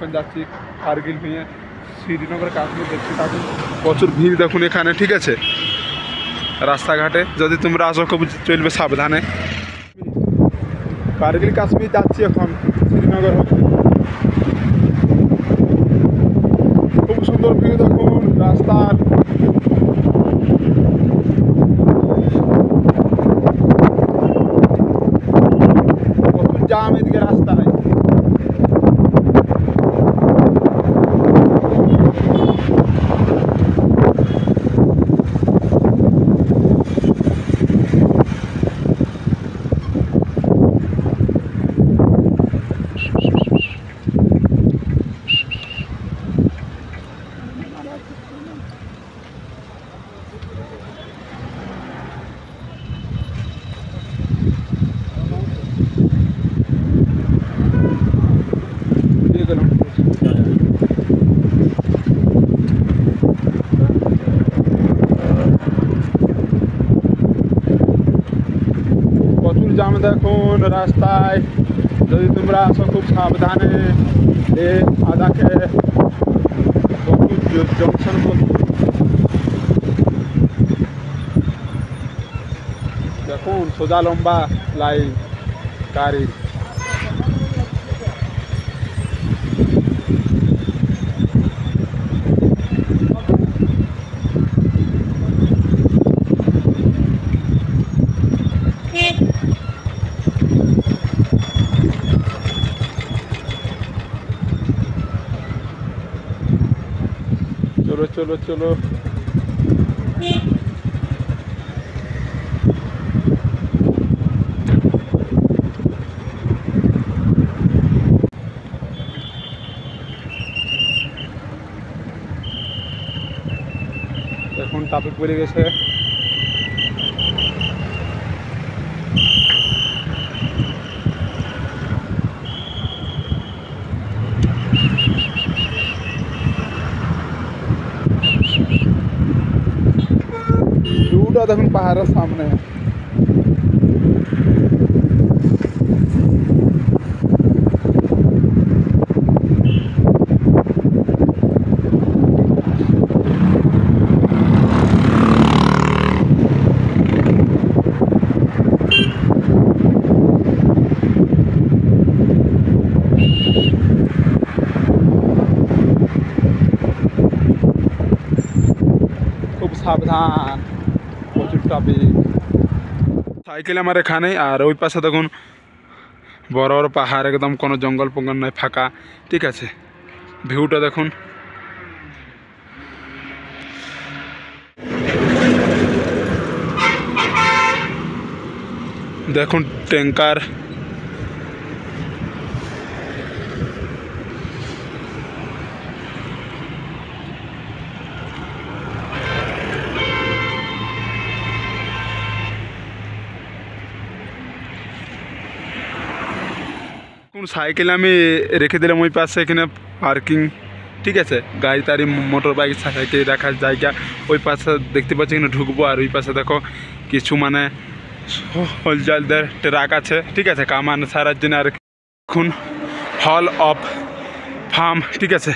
এখন যাচ্ছি কার্গিল নিয়ে শ্রীনগর কাশ্মীর দেখছি থাকুন প্রচুর ভিড় দেখুন এখানে ঠিক আছে রাস্তাঘাটে যদি তোমরা আসো খুব চলবে সাবধানে কার্গিল কাশ্মীর যাচ্ছি এখন শ্রীনগর হচ্ছে খুব সুন্দর ভিউ দেখুন রাস্তার প্রচুর জাম এদিকে রাস্তায় প্রচুর জাম দেখুন রাস্তায় যদি তোমরা আসো খুব সাবধানে আদাকে প্রচুর জংশন দেখুন সোজা লম্বা লাইন গাড়ি চলো চলো চলো এখন ট্রাফিক পড়ে গেছে ভিউটা দেখুন পাহাড়ের সামনে খুব সাবধান প্রচুর ট্রাফিক সাইকেল আমার এখানে আর ওই পাশে দেখুন বড় বড় পাহাড় একদম কোনো জঙ্গল ফঙ্গল নয় ফাঁকা ঠিক আছে ভিউটা দেখুন দেখুন ট্যাঙ্কার কোন সাইকেল আমি রেখে দিলাম ওই পাশে এখানে পার্কিং ঠিক আছে গাড়ি টাড়ি মোটর বাইক সাইকেল রাখার জায়গা ওই পাশে দেখতে পাচ্ছি এখানে ঢুকবো আর ওই পাশে দেখো কিছু মানে হোলজালদের ট্রাক আছে ঠিক আছে কামান সারার জন্য আর এখন হল অফ ফার্ম ঠিক আছে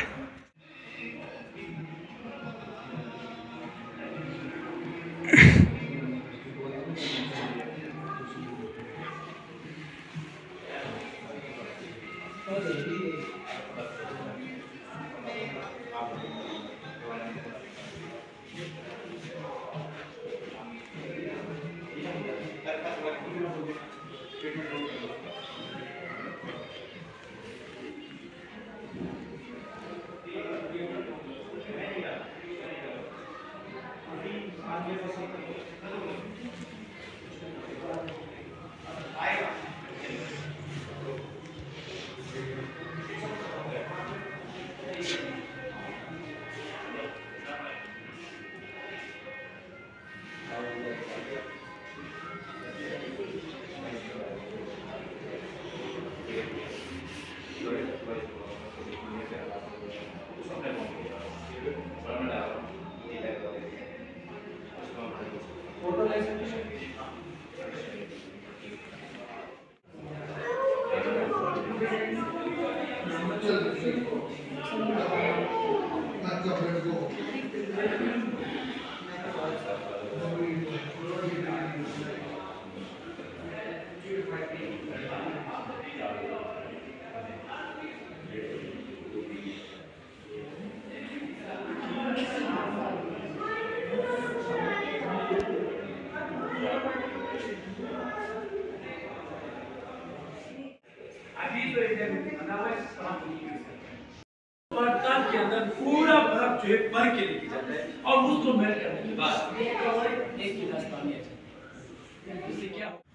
अभी तो इधर बर्तन के अंदर पूरा बर्फ जो है भर के लेके जाता है और उसको मेल्ट करने के बाद एक गिलास पानी है। इससे क्या